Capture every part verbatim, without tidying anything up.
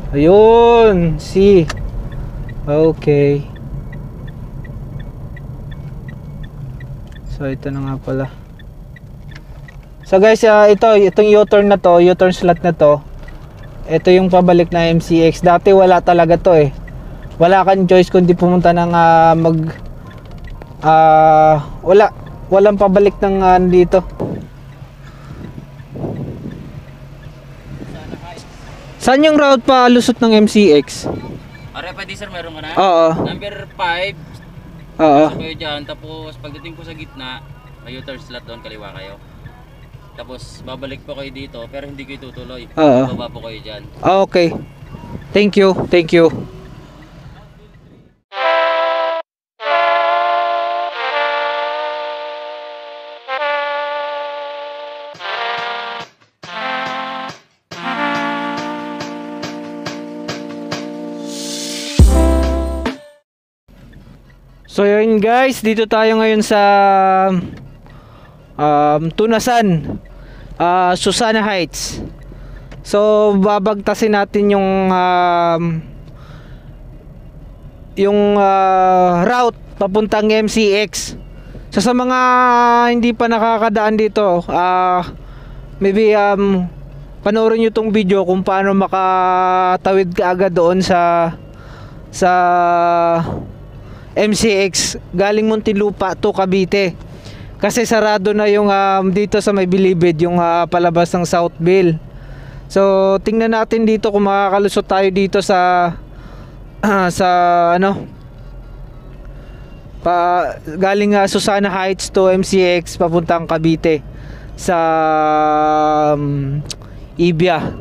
Ayun, C. Okay. So ito na nga pala. So guys, uh, ito, itong U-turn na to, U-turn slot na to, ito yung pabalik na M C X. Dati wala talaga to eh. Wala kang choice kundi pumunta ng uh, mag uh, wala, walang pabalik ng uh, dito. Saan yung route pa lusot ng M C X? Are pa di sir, meron ka na? Oo. Number five. Oo. So kayo dyan, tapos pagdating ko sa gitna, may U-turn slot doon, kaliwa kayo. Tapos babalik po kayo dito, pero hindi kayo tutuloy. Oo. Baba po kayo dyan. Okay. Thank you, thank you. So yun guys, dito tayo ngayon sa um, Tunasan, uh, Susana Heights. So babagtasin natin yung um, yung uh, route papuntang M C X. So sa mga hindi pa nakakadaan dito, uh, maybe um, panoorin nyo tong video kung paano makatawid ka agad doon sa sa M C X galing Muntinlupa to Cavite. Kasi sarado na yung um, dito sa may Bilibid, yung uh, palabas ng Southville. So tingnan natin dito kung makakalusot tayo dito sa uh, sa ano pa galing uh, Susana Heights to M C X papuntang Cavite sa um, Ibia.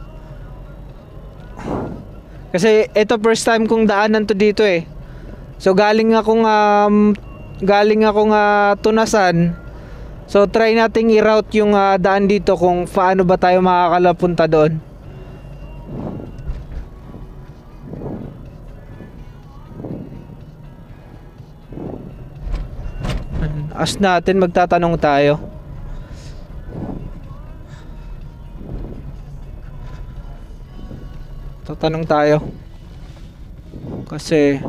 Kasi ito first time kong daanan to dito eh. So galing akong um, galing akong uh, Tunasan. So try nating i-route yung uh, daan dito kung paano ba tayo makakalapunta doon. As natin magtatanong tayo. Tatanong tayo. Kasi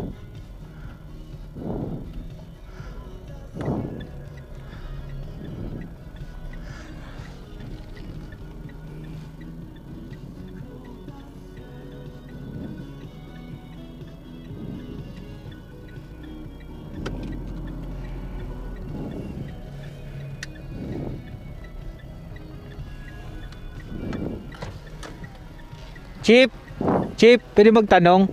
Chip, Chip, pwede magtanong?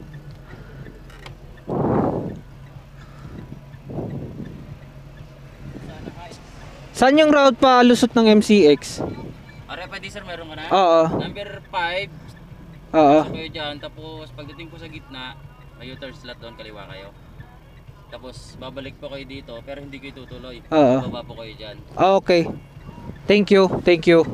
Saan yung route pa lusot ng M C X? Are pa di sir, meron ka na? Oo. Number five. Oo. So kayo dyan, tapos pagdating ko sa gitna, may U-turn slot doon, kaliwa kayo. Tapos babalik po kayo dito, pero hindi kayo tutuloy. Oo. Baba po kayo dyan. Okay. Thank you, thank you.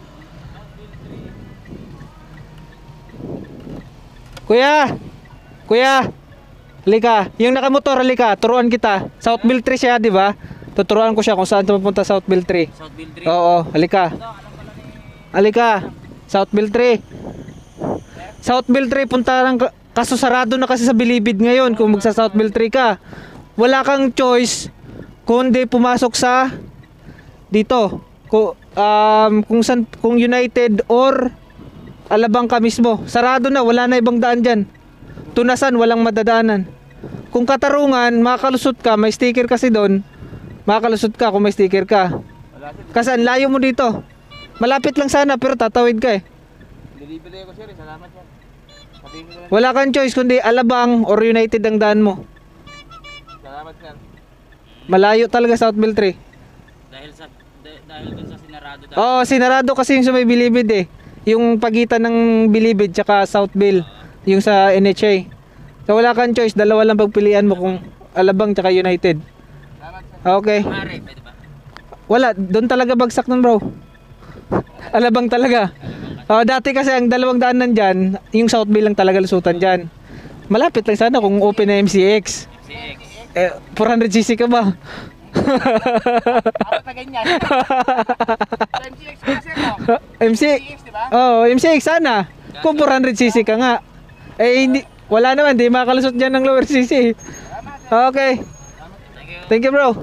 Kuya! Kuya! Halika, yung nakamotor, halika, turuan kita. Southville three siya, di ba? Tuturuan ko siya kung saan pupunta Southville three. Southville three. Oo, halika. Halika, Southville three. Southville three, punta lang, kaso sarado na kasi sa Bilibid ngayon kung magsa Southville three ka. Wala kang choice kundi pumasok sa dito. Kung, um, kung, san, kung United or Alabang ka mismo. Sarado na, wala na ibang daan dyan. Tunasan, walang madadaanan. Kung Katarungan, makakalusot ka, may sticker kasi doon. Makakalusot ka kung may sticker ka. Kasi ang layo mo dito. Malapit lang sana pero tatawid ka eh. Delivery ko sir, salamat yan. Wala kang choice kundi Alabang or United ang daan mo. Salamat sir. Malayo talaga Southville three. Dahil sa dahil dun sa sinarado daw. Oo, sinarado kasi yung sa may Bilibid eh. Yung pagitan ng Bilibid tsaka Southville, yung sa N H A. So wala kang choice, dalawa lang pagpilian mo kung Alabang tsaka United. Okay. Mare, pwede ba? Wala, doon talaga bagsak nun bro. Alabang talaga. Oh, dati kasi ang dalawang daan nandyan, yung Southville lang talaga lusutan dyan. Malapit lang sana kung open na M C X. M C X. Eh, four hundred c c ka ba? Ako pa ganyan. M C X kasi no? M C X, diba? oh, M C X sana. Kung four hundred c c ka nga. Eh, hindi, wala naman, di makalusot dyan ng lower C C. Okay. Thank you. Thank you, bro.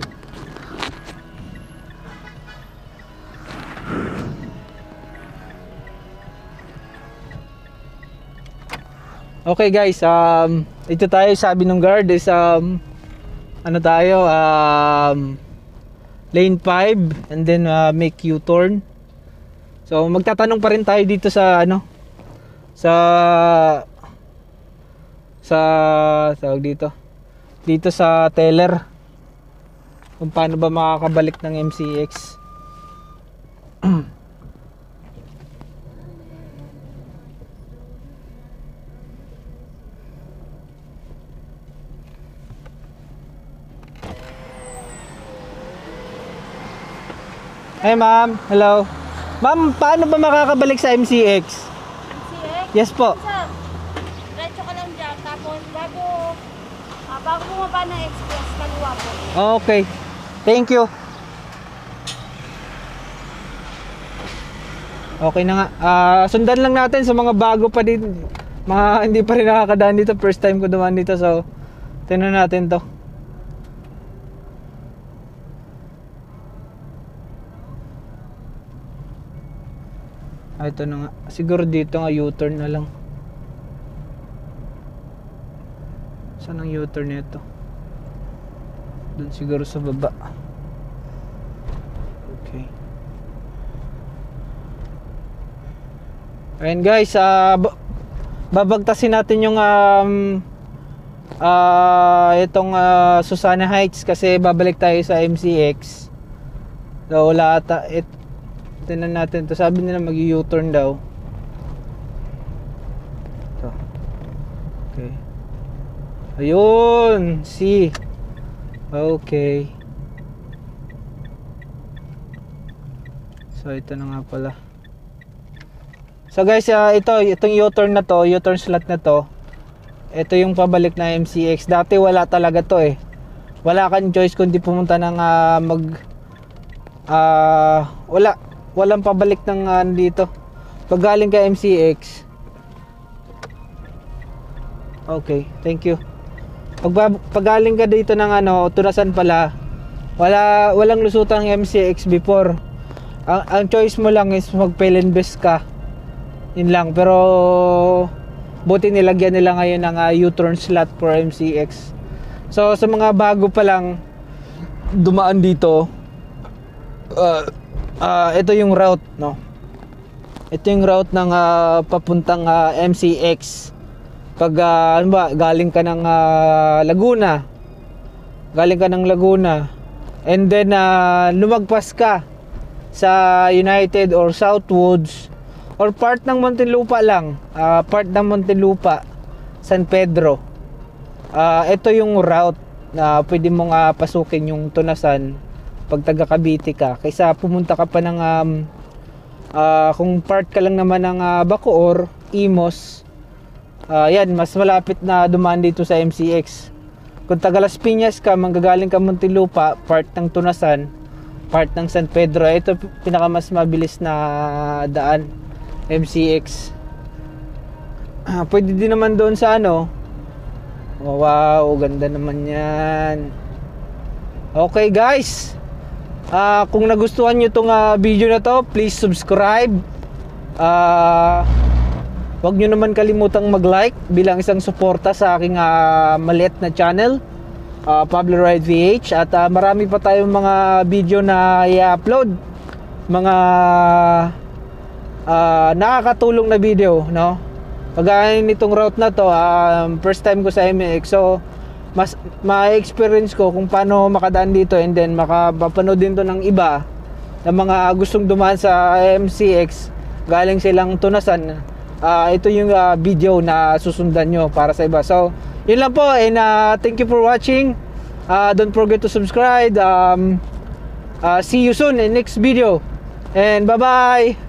Okay guys, um, ito tayo, sabi ng guard is um, ano tayo, um, lane five and then uh, make U-turn. So magtatanong pa rin tayo dito sa ano, sa sa tawag dito, dito sa teller kung paano ba makakabalik ng M C X. Hey ma'am, hello. Ma'am, paano ba makakabalik sa M C X? M C X? Yes po. Sir, diretso ka lang dyan. Tapos bago, ah, bago bumaba ng express, kaliwa po. Okay. Thank you. Okay na nga. Ah, sundan lang natin sa mga bago pa din. Mga hindi pa rin nakakadaan dito. First time ko dumaan dito. So, tingnan natin to. Ah, ito na nga. Siguro dito nga U-turn na lang. Saan ang U-turn nito? Doon siguro sa baba. Okay. Ayan guys, uh, babagtasin natin yung um, uh, itong uh, Susana Heights kasi babalik tayo sa M C X. So wala ata it, tingnan natin to. Sabi nila mag U-turn daw. Ito. Okay. Ayun, C. Okay. So ito na nga pala. So guys, uh, ito, itong U-turn na to, U-turn slot na to, ito yung pabalik na M C X. Dati wala talaga to eh. Wala kang choice kundi pumunta ng uh, mag uh, wala walang pabalik ng uh, dito. Pag galing ka M C X. Okay, thank you. Pag, pag galing ka dito ng ano, Tunasan pala, wala walang lusutang M C X before. Ang, ang choice mo lang is mag-Pelenbes ka. Yun lang, pero buti nilagyan nila ngayon ng uh, U-turn slot for M C X. So sa mga bago pa lang dumaan dito, uh, uh, ito yung route, no? Ito yung route ng uh, papuntang uh, M C X. Pag uh, ano ba, galing ka ng uh, Laguna, galing ka ng Laguna, and then uh, lumagpas ka sa United or Southwoods or part ng Muntinlupa lang, uh, part ng Muntinlupa, San Pedro. Uh, ito yung route na pwede mong uh, pasukin yung Tunasan pag taga Cavite ka, kaysa pumunta ka pa ng um, uh, kung part ka lang naman ng uh, Bacoor, Imos. Uh, yan, mas malapit na dumaan dito sa M C X. Kung taga Las Piñas ka, manggagaling ka Muntinlupa, part ng Tunasan, part ng San Pedro, ito pinaka mas mabilis na daan, M C X. Ah, pwede din naman doon sa ano. Oh, wow, ganda naman yan. Okay guys, uh, kung nagustuhan nyo itong uh, video na to, please subscribe. uh, Huwag nyo naman kalimutang mag-like bilang isang suporta sa aking uh, maliit na channel, uh, Pablo Ride V H. At uh, marami pa tayong mga video na i-upload, mga uh, nakakatulong na video, no? Pagkain nitong route na to, um, first time ko sa M X, so mas ma-experience ko kung paano makadaan dito, and then makapapanood din to ng iba na mga gustong dumaan sa M C X galing silang Tunasan. Uh, ito yung uh, video na susundan nyo para sa iba. So yun lang po, and uh, thank you for watching. Uh, don't forget to subscribe. um, uh, See you soon in next video, and bye bye.